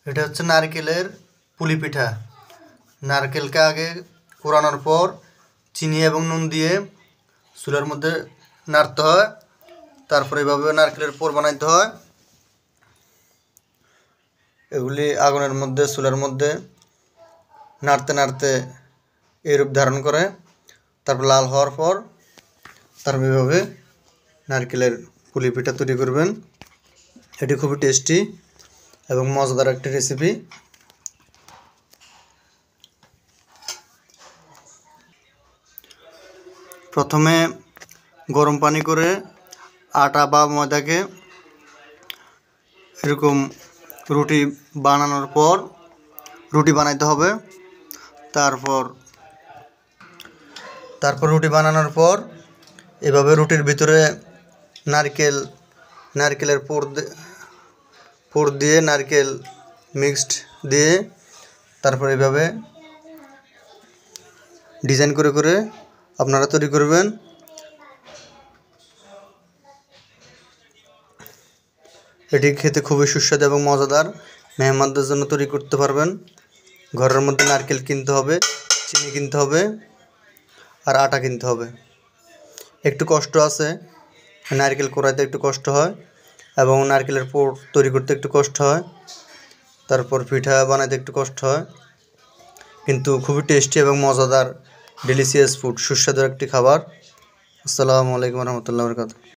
এটা হচ্ছে নারকেলের পুলি পিঠা। নারকেলকে আগে কোরানোর পর চিনি এবং নুন দিয়ে চুলার মধ্যে নাড়তে হয়, তারপর এভাবে নারকেলের পুর বানাইতে হয়। এগুলি আগুনের মধ্যে চুলার মধ্যে নাড়তে নাড়তে এই রূপ ধারণ করে, তারপর লাল হওয়ার পর তারপর এভাবে নারকেলের পুলি পিঠা তৈরি করবেন। এটি খুবই টেস্টি এবং মজাদার একটি রেসিপি। প্রথমে গরম পানি করে আটা বা ময়দাকে এরকম রুটি বানানোর পর রুটি বানাইতে হবে। তারপর রুটি বানানোর পর এভাবে রুটির ভিতরে নারকেলের পুর দিয়ে নারকেল মিক্সড দিয়ে তারপর এভাবে ডিজাইন করে করে আপনারা তৈরি করবেন। এটি খেতে খুবই সুস্বাদু এবং মজাদার। মেহমানদের জন্য তৈরি করতে পারবেন। ঘরের মধ্যে নারকেল কিনতে হবে, চিনি কিনতে হবে আর আটা কিনতে হবে। একটু কষ্ট আছে, নারকেল কোড়াইতে একটু কষ্ট হয় এবং নারকেলের পুর তৈরি করতে একটু কষ্ট হয়, তারপর পিঠা বানাইতে একটু কষ্ট হয়, কিন্তু খুবই টেস্টি এবং মজাদার ডেলিশিয়াস ফুড, সুস্বাদু একটি খাবার। আসসালামু আলাইকুম রহমতুল্লাহ বরকাতুহু।